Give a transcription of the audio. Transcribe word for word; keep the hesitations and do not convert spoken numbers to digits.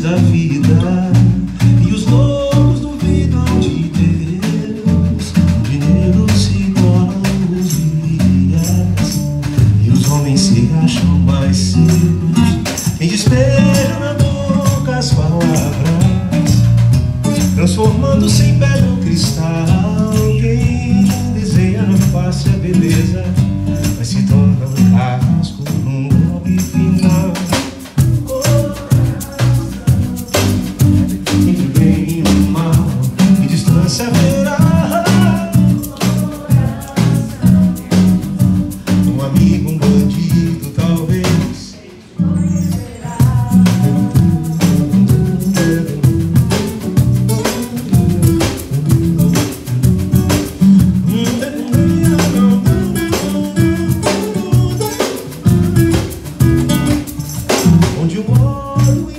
da vida, e os loucos duvidam de Deus. O dinheiro se torna os dias, e os homens se acham mais sérios. Quem despeja na boca as palavras, transformando-se em pedra cristal. Quem desenha na face a beleza, mas se torna um casco num golpe final. Entre o bem e o mal, que distância haverá? Um amigo, um bandido, talvez. Onde eu moro